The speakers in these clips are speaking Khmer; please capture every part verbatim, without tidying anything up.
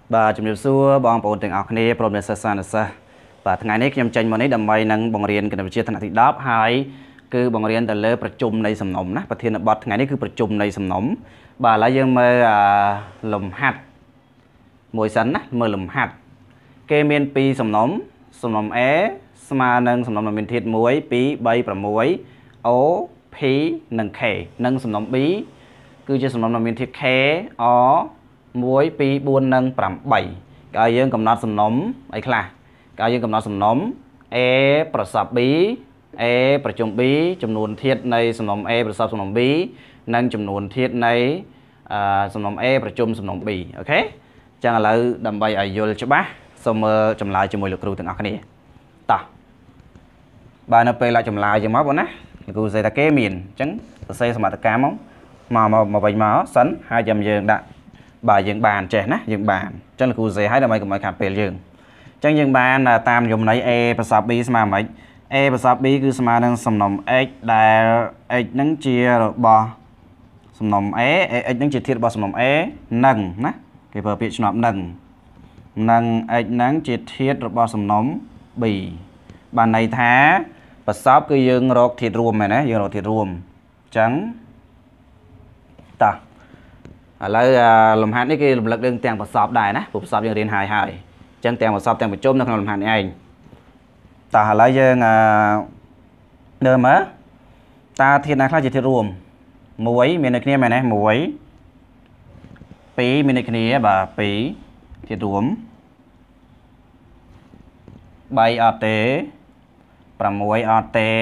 Bà chùm điệp xua bọn bồn tình ọc này Problem sơ xa nè xa Và ngày nàyខ្ញុំចេញមកនេះដើម្បីនឹងបង្រៀនគណិតវិទ្យាថ្នាក់ទីដប់ហើយគឺបង្រៀនទៅលើប្រជុំនៃសំណុំណាប្រធានបទថ្ងៃនេះគឺប្រជុំនៃសំណុំបាទឥឡូវយើងមើលលំហាត់មួយសិនណាមើលលំហាត់គេមានពីរសំណុំសំណុំ A ស្មើនឹងសំណុំដែលមានធាតុone two three six O P និង K និងសំណុំ B គឺជាសំណុំដែលមានធាតុ K O one two fourនិងeightក៏យើងកំណត់សំណុំអីខ្លះក៏យើងកំណត់សំណុំ A ប្រសព B A ប្រជុំ B ចំនួនធាតុនៃសំណុំ A ប្រសពសំណុំ B និងចំនួនធាតុនៃសំណុំ A ប្រជុំសំណុំ B អូខេអញ្ចឹងឥឡូវដើម្បីឲ្យយល់ច្បាស់សូមមើលចម្លើយជាមួយលោកគ្រូទាំងអស់គ្នាតោះបាទនៅពេលចម្លើយយើងមកបងណាលោកគ្រូសេថាគេមានអញ្ចឹងសរសេរសមត្ថកម្មមកមកមកវិញមកសិនហើយចាំយើងដាក់បាទយើងបានចេះណាយើងបានអញ្ចឹងលោកគ្រូសេឲ្យដើម្បីកុំឲ្យខាត់ពេលយើងអញ្ចឹងយើងបានតាមនិយមន័យ A ប្រសព B ស្មើមិន A ប្រសព B គឺស្មើនឹងសំណុំ x ដែល x ហ្នឹងជារបស់សំណុំ A x ហ្នឹងជាធាតុរបស់សំណុំ A និងណាគេប្រើពាក្យឆ្នប់នឹងនិង x ហ្នឹងជាធាតុរបស់សំណុំ B បានន័យថាប្រសពគឺយើងរកធាតុរួមមែនណាយើងរកធាតុរួមអញ្ចឹងតោះឥឡូវលំហាត់នេះគេរំលឹករឿងទាំងប្រសពដែរណាព្រោះប្រសពយើងរៀនហើយហើយអញ្ចឹងទាំងប្រសពទាំងប្រជុំនៅក្នុងលំហាត់នេះឯងតោះឥឡូវយើងមើលមើលតើធាតុណាខ្លះជាធាតុរួមមួយមាននៅគ្នាមែនទេមួយពីរមាននៅគ្នាបាទពីរធាតុរួមបីអត់ទេប្រាំមួយអត់ទេ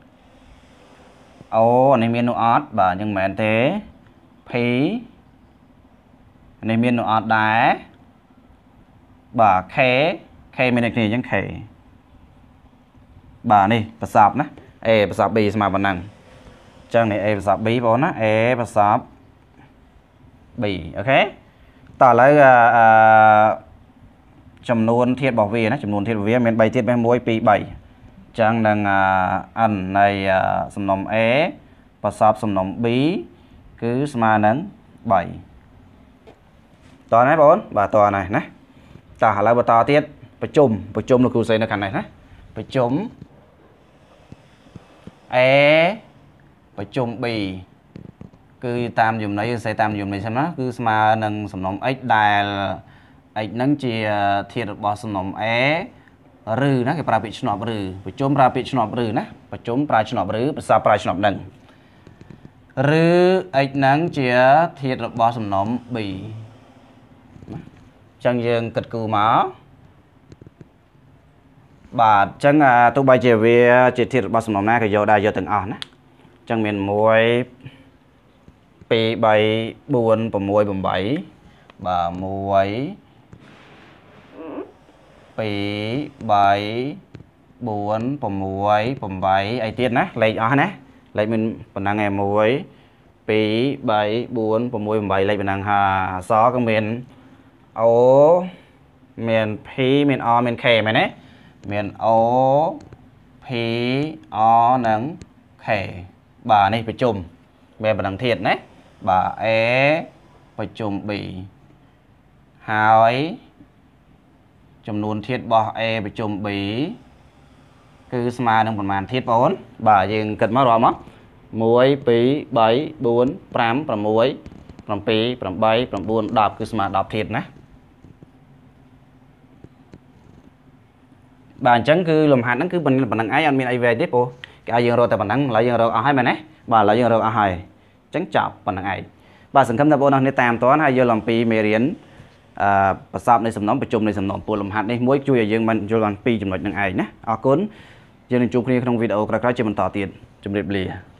អូនេះមាននោះអត់បាទអញ្ចឹងមិនមែនទេភីនេះមាននោះអត់ដែរបាទ K K មាននៅគ្នាអញ្ចឹង K បាទនេះប្រសពណា A ប្រសព B ស្មើប៉ុណ្ណឹងអញ្ចឹងនេះ A ប្រសព B បងណា A ប្រសព B អូខេតោះឥឡូវអឺចំនួនធាតុរបស់វាណាចំនួនធាតុរបស់វាមាន3ធាតុមានone two threeអញ្ចឹងនឹង n នៃសំណុំ A ប្រសពសំណុំ B គឺស្មើនឹងthreeតោះណាបងបាទតោះណាណាតោះឥឡូវបន្តទៀតប្រជុំប្រជុំលោកគ្រូសេនៅខាងនេះណាប្រជុំ A ប្រជុំ B គឺតាមនិយមន័យយើងសេតាមនិយមន័យសិនណាគឺស្មើនឹងសំណុំ x ដែល x ហ្នឹងជាធាតុរបស់សំណុំ A ឬណាគេប្រើពាក្យឆ្នប់ឬប្រជុំប្រើពាក្យឆ្នប់ឬណាប្រជុំប្រើឆ្នប់ឬប្រសពប្រើឆ្នប់នឹងឬ x ហ្នឹងជាធាតុរបស់សំណុំ B អញ្ចឹងយើងគិតគូរមកបាទអញ្ចឹងទោះបីជាវាជាធាតុរបស់សំណុំណាក៏យកដែរយកទាំងអស់ណាអញ្ចឹងមានone two three four six eightបាទone two three four six eightអីទៀតណាលេខអស់ណាលេខមានប៉ុណ្ណឹងឯងone two three four six eightលេខប៉ុណ្ណឹងហើយអសក៏មាន O មាន P មាន O មាន K មែនទេមាន O P O និង K បាទនេះប្រជុំមានប៉ុណ្ណឹងធាតុណាបាទ A ប្រជុំ B ហើយចំនួនធាតុរបស់ A ប្រជុំ B គឺស្មើនឹងប្រមាណធាតុបងប្អូនបាទយើងគិតមករាប់មកone two three four five six seven eight nine tenគឺស្មើtenធាតុណាបាទអញ្ចឹងគឺលំហាត់ហ្នឹងគឺប៉ុណ្ណឹងឯងអត់មានអីវែងទេព្រោះគេឲ្យយើងរកតែប៉ុណ្ណឹងឥឡូវយើងរកអស់ហើយមែនទេបាទឥឡូវយើងរកអស់ហើយអញ្ចឹងចប់ប៉ុណ្ណឹងឯងបាទសង្ឃឹមថាបងប្អូននេះតាមតាន់ហើយយល់អំពីមេរៀនអឺប្រសពនៃសំណុំប្រជុំនៃសំណុំពលលំហាត់នេះមួយជួយឲ្យយើងបានយល់បានពីចំណុចហ្នឹងឯងណាអរគុណយើងនឹងជួបគ្នាក្នុងវីដេអូក្រោយៗជាបន្តទៀតជម្រាបលា